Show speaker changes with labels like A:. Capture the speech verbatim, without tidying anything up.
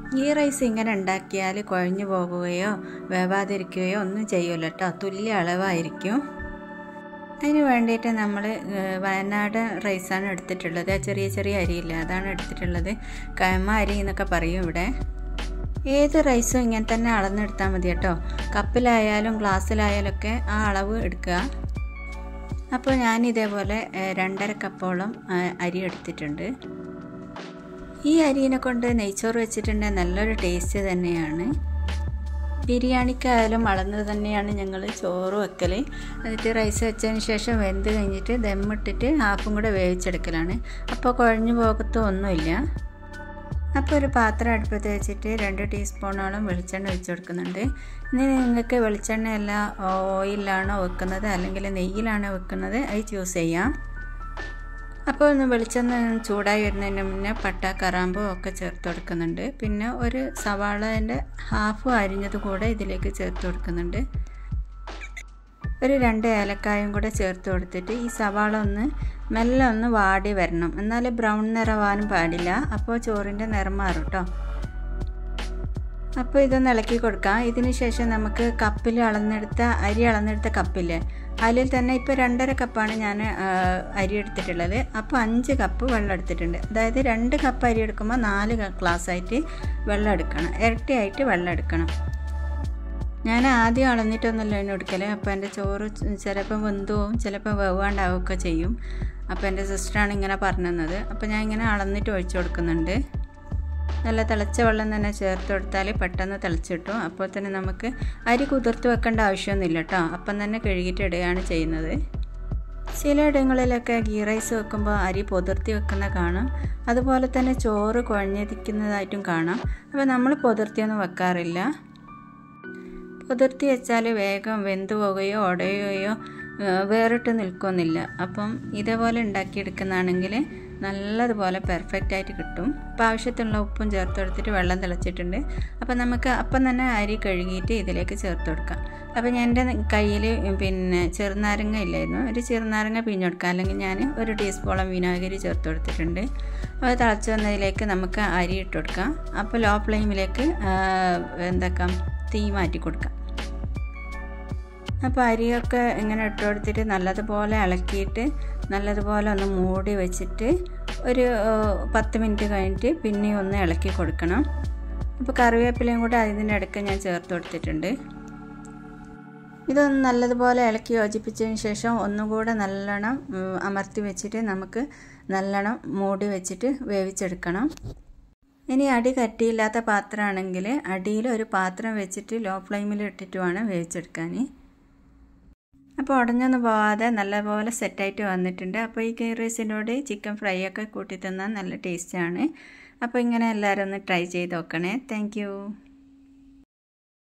A: Ghee rice ഇങ്ങനെ ഉണ്ടാക്കിയാൽ കുഴഞ്ഞു പോകുകയോ വേവാതിരിക്കുകയോ ഒന്നും ചെയ്യില്ല കേട്ടോ. തുല്യ അളവായിരിക്കും. അതിന് വേണ്ടിയിട്ട് നമ്മൾ വയനാട് റൈസാണ് എടുത്തിട്ടുള്ളത്. ചെറിയ ചെറിയ അരിയില്ല, അതാണ് എടുത്തിട്ടുള്ളത്. കയമ അരി എന്നൊക്കെ പറയും ഇവിടെ. ഏത് റൈസും ഇങ്ങനെ തന്നെ അളന്നെടുത്താൽ മതി കേട്ടോ. കപ്പിലായാലും ഗ്ലാസ്സിലായാലും ഒക്കെ ആ അളവ് എടുക്കുക. അപ്പോൾ ഞാൻ ഇതേപോലെ രണ്ടര കപ്പോളം അരി എടുത്തിട്ടുണ്ട്. ഈ അരിനെ കൊണ്ട് നെയ്ച്ചോറ് വെച്ചിട്ടുണ്ടെങ്കിൽ നല്ലൊരു ടേസ്റ്റ് തന്നെയാണ്. ബിരിയാണിക്കായാലും അളന്ന് തന്നെയാണ് ഞങ്ങൾ ചോറ് വെക്കൽ. എന്നിട്ട് റൈസ് വെച്ചതിന് ശേഷം വെന്ത് കഴിഞ്ഞിട്ട് ദമ്മിട്ടിട്ട് ഹാഫും കൂടെ വേവിച്ചെടുക്കലാണ്. അപ്പോൾ കുഴഞ്ഞു പോകത്തൊന്നുമില്ല. അപ്പോൾ ഒരു പാത്രം അടുപ്പത്ത് വെച്ചിട്ട് രണ്ട് ടീസ്പൂണോളം വെളിച്ചെണ്ണ ഒഴിച്ച് കൊടുക്കുന്നുണ്ട്. ഇനി നിങ്ങൾക്ക് വെളിച്ചെണ്ണയല്ല ഓയിലാണോ വെക്കുന്നത് അല്ലെങ്കിൽ നെയ്യിലാണോ വെക്കുന്നത് അത് ചൂസ് ചെയ്യാം. അപ്പോൾ ഒന്ന് വെളിച്ചെണ്ണ ചൂടായി വരുന്നതിന് മുന്നേ പട്ട കറാമ്പൂ ഒക്കെ ചേർത്ത് കൊടുക്കുന്നുണ്ട്. പിന്നെ ഒരു സവാളേൻ്റെ ഹാഫ് അരിഞ്ഞത് കൂടെ ഇതിലേക്ക് ചേർത്ത് കൊടുക്കുന്നുണ്ട്. ഒരു രണ്ട് ഏലക്കായും കൂടെ ചേർത്ത് കൊടുത്തിട്ട് ഈ സവാള ഒന്ന് മെല്ലെ ഒന്ന് വാടി വരണം. എന്നാൽ ബ്രൗൺ നിറവാനും പാടില്ല. അപ്പോൾ ചോറിൻ്റെ നിറം മാറും കേട്ടോ. അപ്പോൾ ഇതൊന്ന് ഇളക്കി കൊടുക്കാം. ഇതിന് ശേഷം നമുക്ക് കപ്പിൽ അളന്നെടുത്ത അരി അളന്നെടുത്ത കപ്പില്ലേ, അതിൽ തന്നെ ഇപ്പോൾ രണ്ടര കപ്പാണ് ഞാൻ അരി എടുത്തിട്ടുള്ളത്. അപ്പോൾ അഞ്ച് കപ്പ് വെള്ളം എടുത്തിട്ടുണ്ട്. അതായത് രണ്ട് കപ്പ് അരി എടുക്കുമ്പോൾ നാല് ഗ്ലാസ് ആയിട്ട് വെള്ളം എടുക്കണം. ഇരട്ടിയായിട്ട് വെള്ളം എടുക്കണം. ഞാൻ ആദ്യം അളന്നിട്ടൊന്നുമല്ല അതിന് എടുക്കൽ. അപ്പോൾ എൻ്റെ ചോറ് ചിലപ്പോൾ വെന്തുവും ചിലപ്പോൾ വേവാണ്ടാവുകയൊക്കെ ചെയ്യും. അപ്പോൾ എൻ്റെ സിസ്റ്ററാണ് ഇങ്ങനെ പറഞ്ഞു തന്നത്. അപ്പോൾ ഞാൻ ഇങ്ങനെ അളന്നിട്ട് ഒഴിച്ചു കൊടുക്കുന്നുണ്ട്. നല്ല തിളച്ച വെള്ളം തന്നെ ചേർത്ത് കൊടുത്താൽ പെട്ടെന്ന് തിളച്ചിട്ടും. അപ്പോൾ തന്നെ നമുക്ക് അരി കുതിർത്ത് വെക്കേണ്ട ആവശ്യമൊന്നുമില്ല കേട്ടോ. അപ്പം തന്നെ കഴുകിയിട്ട് ഇടുകയാണ് ചെയ്യുന്നത്. ചിലയിടങ്ങളിലൊക്കെ ഗീ റൈസ് വെക്കുമ്പോൾ അരി പൊതിർത്തി വെക്കുന്ന കാണാം. അതുപോലെ തന്നെ ചോറ് കുഴഞ്ഞിരിക്കുന്നതായിട്ടും കാണാം. അപ്പോൾ നമ്മൾ പൊതിർത്തിയൊന്നും വെക്കാറില്ല. പൊതിർത്തി വെച്ചാൽ വേഗം വെന്തു പോവുകയോ ഉടയുകയോ വേറിട്ട് നിൽക്കുന്നില്ല. അപ്പം ഇതേപോലെ ഉണ്ടാക്കിയെടുക്കുന്നതാണെങ്കിൽ നല്ലതുപോലെ പെർഫെക്റ്റ് ആയിട്ട് കിട്ടും. അപ്പോൾ ആവശ്യത്തിനുള്ള ഉപ്പും ചേർത്ത് കൊടുത്തിട്ട് വെള്ളം തിളച്ചിട്ടുണ്ട്. അപ്പോൾ നമുക്ക് അപ്പം തന്നെ അരി കഴുകിയിട്ട് ഇതിലേക്ക് ചേർത്ത് കൊടുക്കാം. അപ്പോൾ ഞാൻ എൻ്റെ കയ്യിൽ പിന്നെ ചെറുനാരങ്ങ ഇല്ലായിരുന്നു. ഒരു ചെറുനാരങ്ങ പിഴിഞ്ഞെടുക്കാം. അല്ലെങ്കിൽ ഞാൻ ഒരു ടീസ്പൂണോളം വിനാഗിരി ചേർത്ത് കൊടുത്തിട്ടുണ്ട്. അപ്പോൾ തിളച്ച് വന്നതിലേക്ക് നമുക്ക് അരി ഇട്ട് കൊടുക്കാം. അപ്പോൾ ലോ ഫ്ലെയിമിലേക്ക് എന്താക്കാം തീ മാറ്റി കൊടുക്കാം. അപ്പോൾ അരിയൊക്കെ ഇങ്ങനെ ഇട്ട് കൊടുത്തിട്ട് നല്ലതുപോലെ ഇളക്കിയിട്ട് നല്ലതുപോലെ ഒന്ന് മൂടി വെച്ചിട്ട് ഒരു പത്ത് മിനിറ്റ് കഴിഞ്ഞിട്ട് പിന്നെ ഒന്ന് ഇളക്കി കൊടുക്കണം. അപ്പോൾ കറിവേപ്പിലയും കൂടെ അതിൻ്റെ ഇടയ്ക്ക് ഞാൻ ചേർത്ത് കൊടുത്തിട്ടുണ്ട്. ഇതൊന്ന് നല്ലതുപോലെ ഇളക്കി യോജിപ്പിച്ചതിന് ശേഷം ഒന്നുകൂടെ നല്ലോണം അമർത്തി വെച്ചിട്ട് നമുക്ക് നല്ലോണം മൂടി വെച്ചിട്ട് വേവിച്ചെടുക്കണം. ഇനി അടി കട്ടിയില്ലാത്ത പാത്രമാണെങ്കിൽ അടിയിൽ ഒരു പാത്രം വെച്ചിട്ട് ലോ ഫ്ലെയിമിൽ ഇട്ടിട്ട് വേണം വേവിച്ചെടുക്കാൻ. അപ്പോൾ ഉടഞ്ഞൊന്നും പോവാതെ നല്ലപോലെ സെറ്റായിട്ട് വന്നിട്ടുണ്ട്. അപ്പോൾ ഈ ഗീ റൈസിനോട് ചിക്കൻ ഫ്രൈ ഒക്കെ കൂട്ടി തന്നാൽ നല്ല ടേസ്റ്റാണ്. അപ്പോൾ ഇങ്ങനെ എല്ലാവരും ഒന്ന് ട്രൈ ചെയ്ത് നോക്കണേ. താങ്ക്